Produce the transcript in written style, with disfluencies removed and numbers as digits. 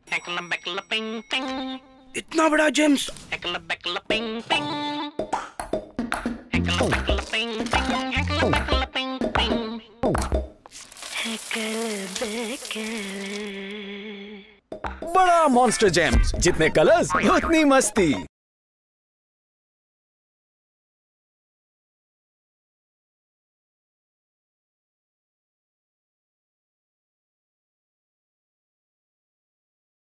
इतना बड़ा जेम्स। बड़ा मॉन्स्टर जेम्स, जितने कलर्स उतनी मस्ती।